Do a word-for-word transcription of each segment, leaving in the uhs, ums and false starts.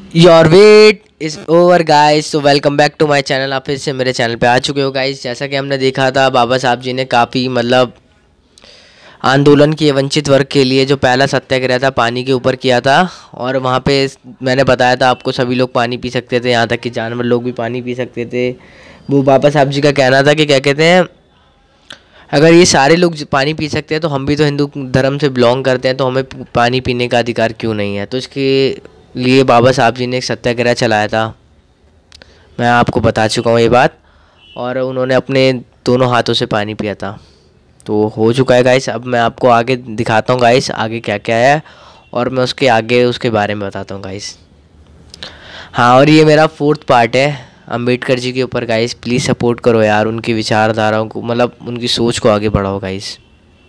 Your wait is over guys. तो welcome back to my channel. आप फिर से मेरे चैनल पे आ चुके हो गाइस। जैसा कि हमने देखा था, बाबा साहब जी ने काफ़ी मतलब आंदोलन किए वंचित वर्ग के लिए। जो पहला सत्याग्रह था पानी के ऊपर किया था, और वहाँ पे मैंने बताया था आपको सभी लोग पानी पी सकते थे, यहाँ तक कि जानवर लोग भी पानी पी सकते थे। वो बाबा साहब जी का कहना था कि क्या कहते हैं, अगर ये सारे लोग पानी पी सकते हैं तो हम भी तो हिंदू धर्म से बिलोंग करते हैं, तो हमें पानी पीने का अधिकार क्यों नहीं है। तो इसके लिए बाबा साहब जी ने एक सत्याग्रह चलाया था। मैं आपको बता चुका हूँ ये बात, और उन्होंने अपने दोनों हाथों से पानी पिया था। तो हो चुका है गाइस। अब मैं आपको आगे दिखाता हूँ गाइस आगे क्या क्या है, और मैं उसके आगे उसके बारे में बताता हूँ गाइस। हाँ, और ये मेरा फोर्थ पार्ट है अंबेडकर जी के ऊपर गाइस। प्लीज़ सपोर्ट करो यार, उनकी विचारधाराओं को, मतलब उनकी सोच को आगे बढ़ाओ गाइस।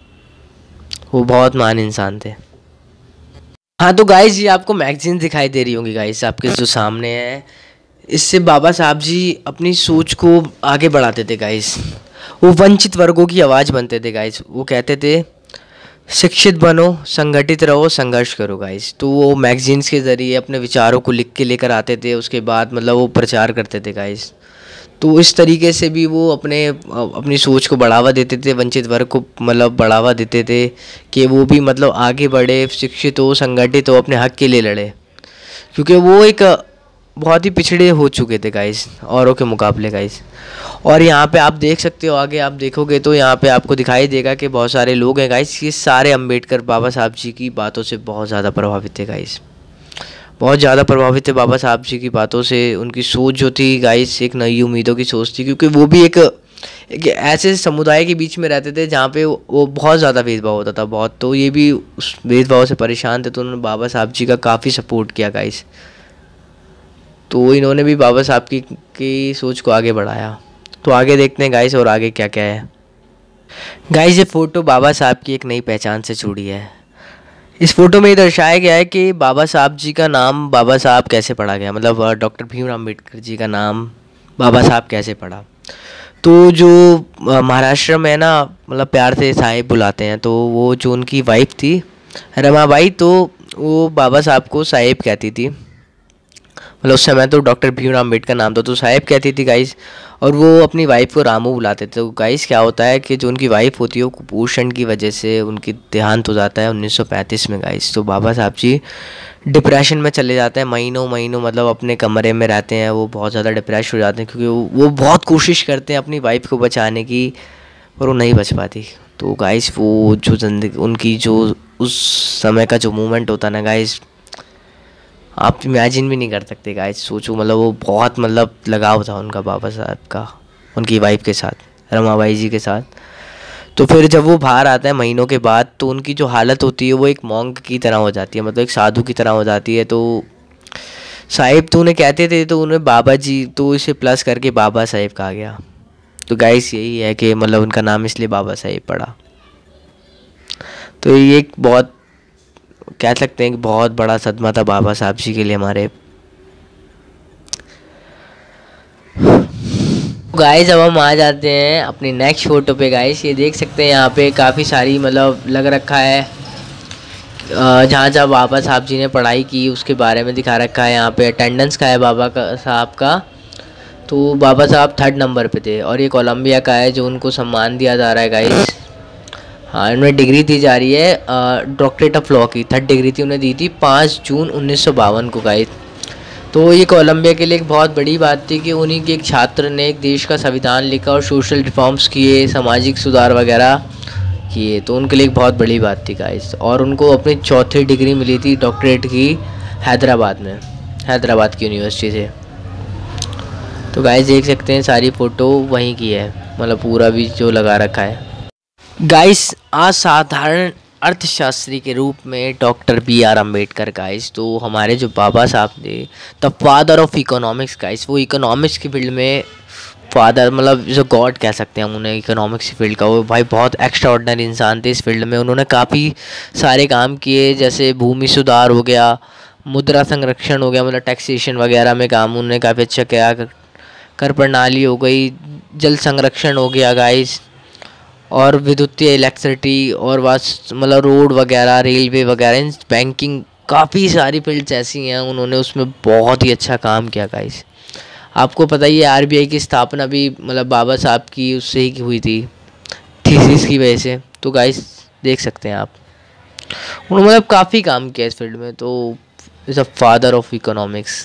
वो बहुत महान इंसान थे। हाँ तो गाइस, ये आपको मैगजीन दिखाई दे रही होंगी गाइस, आपके जो सामने है। इससे बाबा साहब जी अपनी सोच को आगे बढ़ाते थे गाइस। वो वंचित वर्गों की आवाज़ बनते थे गाइस। वो कहते थे शिक्षित बनो, संगठित रहो, संघर्ष करो गाइस। तो वो मैगजीन्स के ज़रिए अपने विचारों को लिख के लेकर आते थे। उसके बाद मतलब वो प्रचार करते थे गाइस। तो इस तरीके से भी वो अपने अपनी सोच को बढ़ावा देते थे, वंचित वर्ग को मतलब बढ़ावा देते थे कि वो भी मतलब आगे बढ़े, शिक्षित हो, संगठित हो, अपने हक के लिए लड़े। क्योंकि वो एक बहुत ही पिछड़े हो चुके थे गाइस औरों के मुकाबले गाइस। और यहाँ पे आप देख सकते हो, आगे आप देखोगे तो यहाँ पे आपको दिखाई देगा कि बहुत सारे लोग हैं गाइस। ये सारे अंबेडकर बाबा साहब जी की बातों से बहुत ज़्यादा प्रभावित थे गाइस। बहुत ज़्यादा प्रभावित थे बाबा साहब जी की बातों से। उनकी सोच जो थी गाइस, एक नई उम्मीदों की सोच थी। क्योंकि वो भी एक, एक ऐसे समुदाय के बीच में रहते थे जहाँ पे वो बहुत ज़्यादा भेदभाव होता था, बहुत। तो ये भी उस भेदभाव से परेशान थे, तो उन्होंने बाबा साहब जी का काफ़ी सपोर्ट किया गाइस। तो इन्होंने भी बाबा साहब की की सोच को आगे बढ़ाया। तो आगे देखते हैं गाइस और आगे क्या क्या है। गाइस, ये फ़ोटो बाबा साहब की एक नई पहचान से जुड़ी है। इस फोटो में ये दर्शाया गया है कि बाबा साहब जी का नाम बाबा साहब कैसे पढ़ा गया, मतलब डॉक्टर भीमराव अम्बेडकर जी का नाम बाबा साहब कैसे पढ़ा। तो जो महाराष्ट्र में ना, मतलब प्यार से साहिब बुलाते हैं, तो वो जो उनकी वाइफ थी रमाबाई, तो वो बाबा साहब को साहिब कहती थी। मतलब उस समय तो डॉक्टर भीमराव अम्बेडकर नाम था, तो साहिब कहती थी गाइस। और वो अपनी वाइफ को रामू बुलाते थे। तो गाइस क्या होता है कि जो उनकी वाइफ होती है वो कुपोषण की वजह से उनकी देहांत हो जाता है उन्नीस सौ पैंतीस में गाइस। तो बाबा साहब जी डिप्रेशन में चले जाते हैं, महीनों महीनों मतलब अपने कमरे में रहते हैं। वो बहुत ज़्यादा डिप्रेस हो जाते हैं, क्योंकि वो, वो बहुत कोशिश करते हैं अपनी वाइफ को बचाने की, पर वो नहीं बच पाती। तो गाइस वो जो जिंदगी उनकी जो उस समय का जो मूवमेंट होता ना गाइस, आप इमेजिन भी नहीं कर सकते गाइस। सोचो, मतलब वो बहुत मतलब लगाव था उनका बाबा साहब का उनकी वाइफ के साथ, रमाबाई जी के साथ। तो फिर जब वो बाहर आता है महीनों के बाद, तो उनकी जो हालत होती है वो एक मॉन्क की तरह हो जाती है, मतलब एक साधु की तरह हो जाती है। तो साहिब तो उन्हें कहते थे, तो उन्हें बाबा जी, तो इसे प्लस करके बाबा साहिब कहा गया। तो गाइस यही है कि मतलब उनका नाम इसलिए बाबा साहिब पड़ा। तो ये एक बहुत, कह सकते हैं कि बहुत बड़ा सदमा था बाबा साहब जी के लिए हमारे। गाइस अब हम आ जाते हैं अपनी नेक्स्ट फ़ोटो पे गाइस। ये देख सकते हैं यहाँ पे काफ़ी सारी मतलब लग रखा है, जहाँ जहाँ बाबा साहब जी ने पढ़ाई की उसके बारे में दिखा रखा है। यहाँ पे अटेंडेंस का है बाबा का साहब का। तो बाबा साहब थर्ड नंबर पे थे। और ये कोलंबिया का है जो उनको सम्मान दिया जा रहा है गाइस। हाँ, इनमें डिग्री दी जा रही है डॉक्टरेट ऑफ लॉ की। थर्ड डिग्री थी उन्हें दी थी पाँच जून उन्नीस सौ बावन को गाइस। तो ये कोलंबिया के लिए एक बहुत बड़ी बात थी कि उन्हीं के एक छात्र ने एक देश का संविधान लिखा और सोशल रिफॉर्म्स किए, सामाजिक सुधार वगैरह किए। तो उनके लिए एक बहुत बड़ी बात थी गाइस। और उनको अपनी चौथी डिग्री मिली थी डॉक्टरेट की हैदराबाद में, हैदराबाद की यूनिवर्सिटी से। तो गाइस देख सकते हैं सारी फ़ोटो वहीं की है, मतलब पूरा भी जो लगा रखा है गाइस। असाधारण अर्थशास्त्री के रूप में doctor B R Ambedkar guys. तो हमारे जो बाबा साहब थे, the father of economics guys. वो इकोनॉमिक्स की फील्ड में फादर, मतलब जो गॉड कह सकते हैं हम उन्हें इकोनॉमिक्स की फील्ड का। वो भाई बहुत एक्स्ट्रा ऑर्डिनरी इंसान थे इस फील्ड में। उन्होंने काफ़ी सारे काम किए, जैसे भूमि सुधार हो गया, मुद्रा संरक्षण हो गया, मतलब टैक्सेशन वगैरह में काम उन्होंने काफ़ी अच्छा किया। कर प्रणाली हो गई, जल संरक्षण हो गया गाइस, और विद्युतीय इलेक्ट्रिसिटी, और वास मतलब रोड वगैरह, रेलवे वगैरह, बैंकिंग काफ़ी सारी फील्ड्स ऐसी हैं, उन्होंने उसमें बहुत ही अच्छा काम किया गाइस। आपको पता ही है आरबीआई की स्थापना भी मतलब बाबा साहब की उससे ही हुई थी, थीसिस की वजह से। तो गाइस देख सकते हैं आप, उन्होंने मतलब काफ़ी काम किया इस फील्ड में, तो is a father of economics.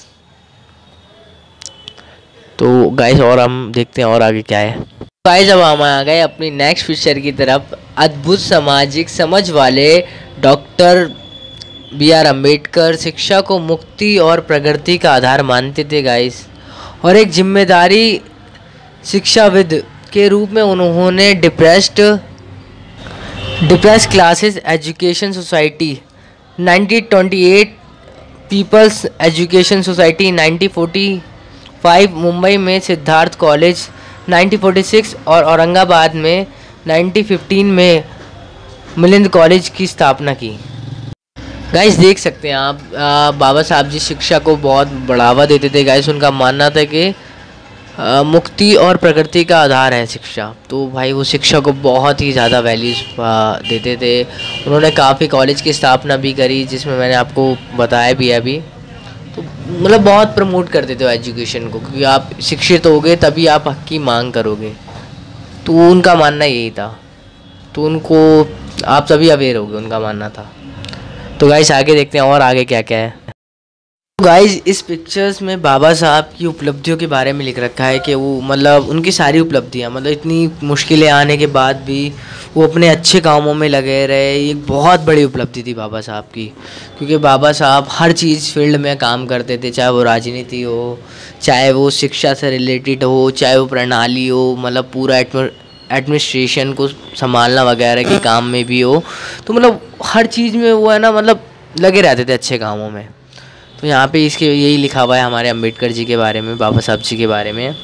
तो गाइस और हम देखते हैं और आगे क्या है। गाइस अब हम आ गए अपनी नेक्स्ट पिक्चर की तरफ। अद्भुत सामाजिक समझ वाले डॉक्टर बी आर अम्बेडकर शिक्षा को मुक्ति और प्रगति का आधार मानते थे गाइस, और एक जिम्मेदारी शिक्षाविद के रूप में उन्होंने depressed depress classes education society nineteen twenty eight, people's education society nineteen forty five, Mumbai में Siddharth college nineteen forty six और औरंगाबाद में नाइनटीन फिफ्टीन में मिलिंद कॉलेज की स्थापना की। गाइस देख सकते हैं आप, आ, बाबा साहब जी शिक्षा को बहुत बढ़ावा देते थे गाइस। उनका मानना था कि आ, मुक्ति और प्रकृति का आधार है शिक्षा। तो भाई वो शिक्षा को बहुत ही ज़्यादा वैल्यूज देते थे। उन्होंने काफ़ी कॉलेज की स्थापना भी करी, जिसमें मैंने आपको बताया भी है अभी। तो मतलब बहुत प्रमोट करते थे एजुकेशन को, क्योंकि आप शिक्षित होगे तभी आप हक की मांग करोगे। तो उनका मानना यही था, तो उनको आप सभी अवेयर होगे, उनका मानना था। तो गाइस आगे देखते हैं और आगे क्या क्या है। तो गाइस इस पिक्चर्स में बाबा साहब की उपलब्धियों के बारे में लिख रखा है कि वो मतलब उनकी सारी उपलब्धियां, मतलब इतनी मुश्किलें आने के बाद भी वो अपने अच्छे कामों में लगे रहे। ये एक बहुत बड़ी उपलब्धि थी बाबा साहब की, क्योंकि बाबा साहब हर चीज़ फील्ड में काम करते थे, चाहे वो राजनीति हो, चाहे वो शिक्षा से रिलेटेड हो, चाहे वो प्रणाली हो, मतलब पूरा एडमिनिस्ट्रेशन को संभालना वगैरह के काम में भी हो। तो मतलब हर चीज़ में वो है ना, मतलब लगे रहते थे अच्छे कामों में। तो यहाँ पे इसके यही लिखा हुआ है हमारे अंबेडकर जी के बारे में, बाबा साहब जी के बारे में।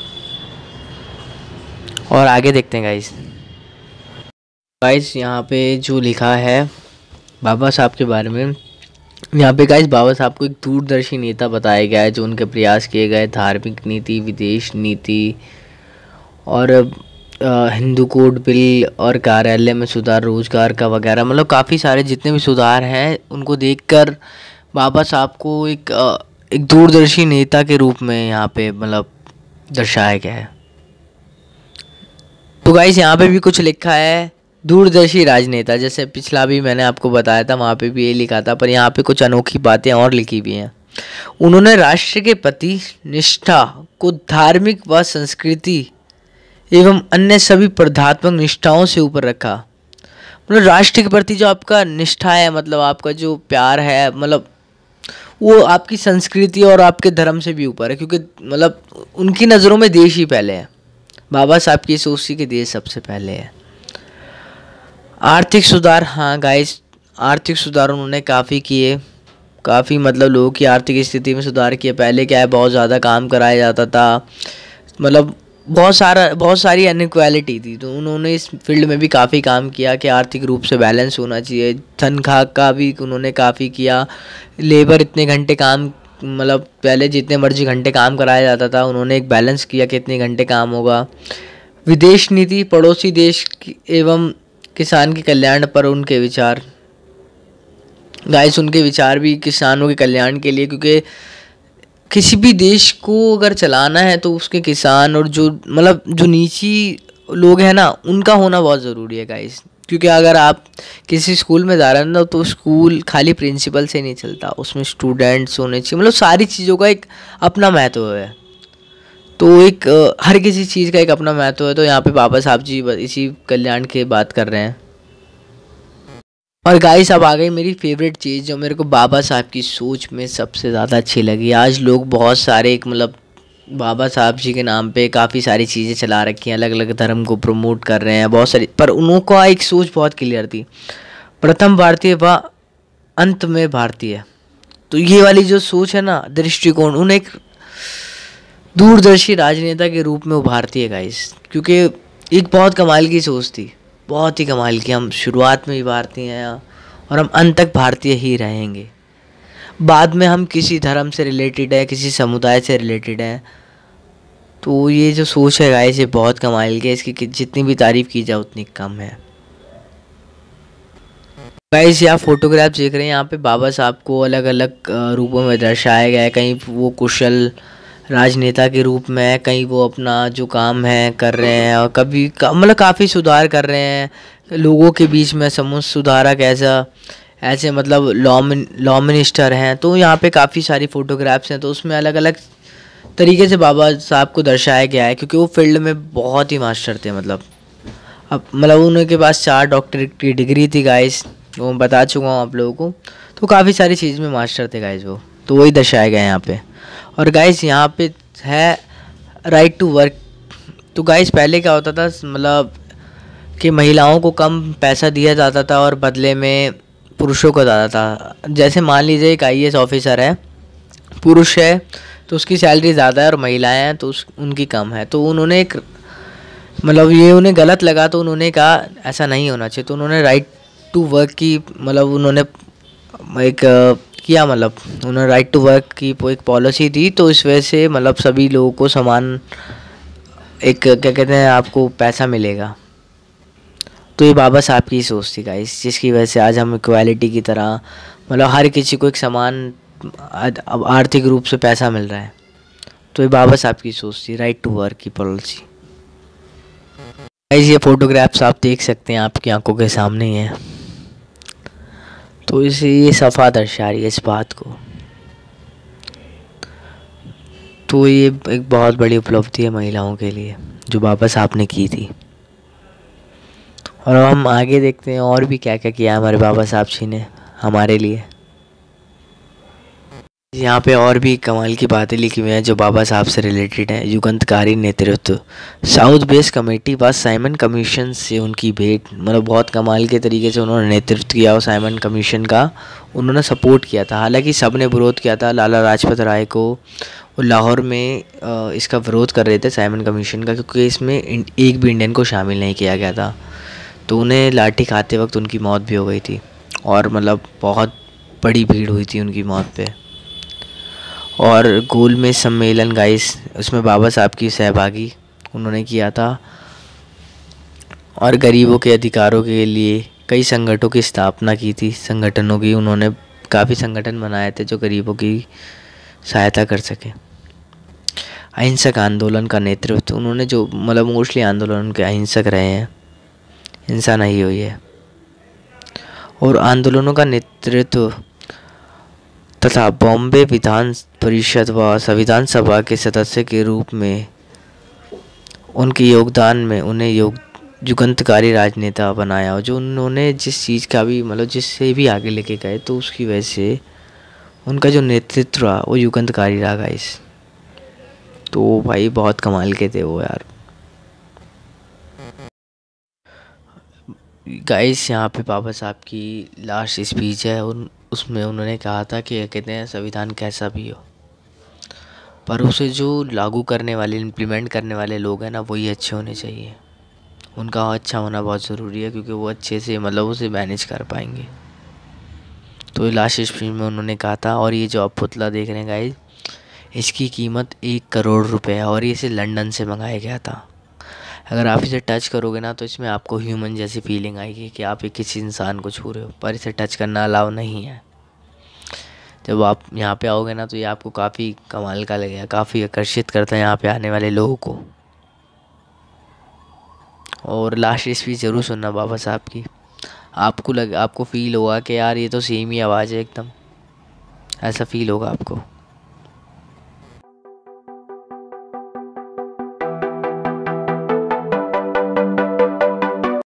और आगे देखते हैं गाइस। गाइस यहाँ पे जो लिखा है बाबा साहब के बारे में, यहाँ पे गाइस बाबा साहब को एक दूरदर्शी नेता बताया गया है, जो उनके प्रयास किए गए धार्मिक नीति, विदेश नीति और हिंदू कोड बिल और कार्यालय में सुधार, रोजगार का वगैरह, मतलब काफ़ी सारे जितने भी सुधार हैं उनको देखकर बाबा साहब को एक एक दूरदर्शी नेता के रूप में यहाँ पे मतलब दर्शाया गया है। तो गाइस यहाँ पे भी कुछ लिखा है दूरदर्शी राजनेता, जैसे पिछला भी मैंने आपको बताया था, वहाँ पे भी ये लिखा था, पर यहाँ पे कुछ अनोखी बातें और लिखी भी हैं। उन्होंने राष्ट्र के प्रति निष्ठा को धार्मिक व संस्कृति एवं अन्य सभी प्रधात्मक निष्ठाओं से ऊपर रखा। मतलब राष्ट्र के प्रति जो आपका निष्ठा है, मतलब आपका जो प्यार है, मतलब वो आपकी संस्कृति और आपके धर्म से भी ऊपर है, क्योंकि मतलब उनकी नज़रों में देश ही पहले है। बाबा साहब की सोच थी कि देश सबसे पहले है। आर्थिक सुधार, हाँ गाइस आर्थिक सुधार उन्होंने काफ़ी किए, काफ़ी मतलब लोगों की आर्थिक स्थिति में सुधार किया। पहले क्या है, बहुत ज़्यादा काम कराया जाता था, मतलब बहुत सारा बहुत सारी अनइक्वालिटी थी। तो उन्होंने इस फील्ड में भी काफ़ी काम किया कि आर्थिक रूप से बैलेंस होना चाहिए। तनख्वाह का भी उन्होंने काफ़ी किया। लेबर इतने घंटे काम, मतलब पहले जितने मर्जी घंटे काम कराया जाता था, उन्होंने एक बैलेंस किया कि इतने घंटे काम होगा। विदेश नीति, पड़ोसी देश एवं किसान के कल्याण पर उनके विचार। गाइस उनके विचार भी किसानों के कल्याण के लिए, क्योंकि किसी भी देश को अगर चलाना है तो उसके किसान और जो मतलब जो नीची लोग हैं ना, उनका होना बहुत ज़रूरी है गाइस। क्योंकि अगर आप किसी स्कूल में जा रहे हैं ना, तो स्कूल खाली प्रिंसिपल से नहीं चलता, उसमें स्टूडेंट्स होने चाहिए, मतलब सारी चीज़ों का एक अपना महत्व है। तो एक हर किसी चीज़ का एक अपना महत्व है। तो यहाँ पे बाबा साहब जी इसी कल्याण की बात कर रहे हैं। और गाइस अब आ गई मेरी फेवरेट चीज़, जो मेरे को बाबा साहब की सोच में सबसे ज़्यादा अच्छी लगी। आज लोग बहुत सारे एक मतलब बाबा साहब जी के नाम पे काफ़ी सारी चीज़ें चला रखी हैं, अलग अलग धर्म को प्रमोट कर रहे हैं बहुत सारी, पर उनका एक सोच बहुत क्लियर थी, प्रथम भारतीय व अंत में भारतीय। तो ये वाली जो सोच है ना, दृष्टिकोण, उन्हें एक दूरदर्शी राजनेता के रूप में उभारती है गाइस, क्योंकि एक बहुत कमाल की सोच थी, बहुत ही कमाल की। हम शुरुआत में ही भारतीय हैं और हम अंत तक भारतीय ही रहेंगे। बाद में हम किसी धर्म से रिलेटेड है, किसी समुदाय से रिलेटेड है। तो ये जो सोच है गाइस, ये बहुत कमाल की है, इसकी जितनी भी तारीफ़ की जाए उतनी कम है। गाइस यहाँ फोटोग्राफ देख रहे हैं, यहाँ पे बाबा साहब को अलग अलग रूपों में दर्शाया गया है। कहीं वो कुशल राजनेता के रूप में है, कहीं वो अपना जो काम है कर रहे हैं, और कभी का, मतलब काफ़ी सुधार कर रहे हैं लोगों के बीच में, समूह सुधारक ऐसा ऐसे मतलब लॉ लॉ मिनिस्टर हैं। तो यहाँ पे काफ़ी सारी फ़ोटोग्राफ्स हैं, तो उसमें अलग अलग तरीके से बाबा साहब को दर्शाया गया है, क्योंकि वो फील्ड में बहुत ही मास्टर थे। मतलब अब मतलब उनके पास चार डॉक्टर की डिग्री थी गाइस, वो मैं बता चुका हूँ आप लोगों को। तो काफ़ी सारी चीज़ में मास्टर थे गाइस वो, तो वही दर्शाया गया है यहाँ पे। और गाइस यहाँ पे है राइट टू वर्क। तो गाइस पहले क्या होता था, मतलब कि महिलाओं को कम पैसा दिया जाता था और बदले में पुरुषों को ज़्यादा था। जैसे मान लीजिए एक आई ए एस ऑफिसर है, पुरुष है तो उसकी सैलरी ज़्यादा है, और महिलाएं हैं तो उस उनकी कम है। तो उन्होंने एक मतलब ये उन्हें गलत लगा, तो उन्होंने कहा ऐसा नहीं होना चाहिए। तो उन्होंने राइट टू वर्क की मतलब उन्होंने एक अ, किया, मतलब उन्होंने राइट टू वर्क की एक पॉलिसी दी। तो इस वजह से मतलब सभी लोगों को समान एक क्या कहते हैं आपको पैसा मिलेगा। तो ये बाबा साहब की सोच थी गाइस, जिसकी वजह से आज हम इक्वालिटी की तरह मतलब हर किसी को एक समान अब आर्थिक रूप से पैसा मिल रहा है। तो ये बाबा साहब की सोच थी, राइट टू वर्क की पॉलिसी। गाइस ये फोटोग्राफ्स आप देख सकते हैं, आपकी आंखों के सामने ही है। तो इसे ये सफ़ा दर्शा रही है इस बात को। तो ये एक बहुत बड़ी उपलब्धि है महिलाओं के लिए जो बाबा साहब ने की थी। और अब हम आगे देखते हैं और भी क्या क्या किया हमारे बाबा साहब जी ने हमारे लिए। यहाँ पे और भी कमाल की बातें लिखी हुई हैं जो बाबा साहब से रिलेटेड हैं। युगांतकारी नेतृत्व, साउथ बेस कमेटी व साइमन कमीशन से उनकी भेंट। मतलब बहुत कमाल के तरीके से उन्होंने नेतृत्व किया और साइमन कमीशन का उन्होंने सपोर्ट किया था। हालांकि सब ने विरोध किया था लाला लाजपत राय को, वो लाहौर में इसका विरोध कर रहे थे साइमन कमीशन का, क्योंकि इसमें एक भी इंडियन को शामिल नहीं किया गया था। तो उन्हें लाठी खाते वक्त उनकी मौत भी हो गई थी, और मतलब बहुत बड़ी भीड़ हुई थी उनकी मौत पे। और गोलमेज सम्मेलन गाइस, उसमें बाबा साहब की सहभागी उन्होंने किया था, और गरीबों के अधिकारों के लिए कई संगठनों की स्थापना की थी। संगठनों की उन्होंने काफ़ी संगठन बनाए थे जो गरीबों की सहायता कर सके। अहिंसक आंदोलन का नेतृत्व उन्होंने, जो मतलब मोस्टली आंदोलन उनके अहिंसक रहे हैं, हिंसा नहीं हुई है। और आंदोलनों का नेतृत्व तथा बॉम्बे विधान परिषद व संविधान सभा के सदस्य के रूप में उनके योगदान में उन्हें योग युगांतकारी राजनेता बनाया। और जो उन्होंने जिस चीज़ का भी मतलब जिससे भी आगे लेके गए, तो उसकी वजह से उनका जो नेतृत्व रहा वो युगांतकारी रहा गाइस। तो भाई बहुत कमाल के थे वो यार। गाइस यहाँ पे बाबा साहब की लास्ट स्पीच है, उन उसमें उन्होंने कहा था कि कहते हैं संविधान कैसा भी हो, पर उसे जो लागू करने वाले इम्प्लीमेंट करने वाले लोग हैं ना, वही अच्छे होने चाहिए। उनका अच्छा होना बहुत ज़रूरी है, क्योंकि वो अच्छे से मतलब उसे मैनेज कर पाएंगे। तो ये लास्ट स्पीच में उन्होंने कहा था। और ये जो आप पुतला देख रहे हैं गाइस, इसकी कीमत एक करोड़ रुपए है, और ये इसे लंदन से मंगाया गया था। अगर आप इसे टच करोगे ना, तो इसमें आपको ह्यूमन जैसी फीलिंग आएगी कि आप एक किसी इंसान को छू रहे हो, पर इसे टच करना अलाउ नहीं है। जब आप यहाँ पे आओगे ना, तो ये आपको काफ़ी कमाल का लगेगा, काफ़ी आकर्षित करता है यहाँ पे आने वाले लोगों को। और लास्ट स्पीच ज़रूर सुनना बाबा साहब की, आपको लग आपको फील होगा कि यार ये तो सेम ही आवाज़ है एकदम, ऐसा फील होगा आपको।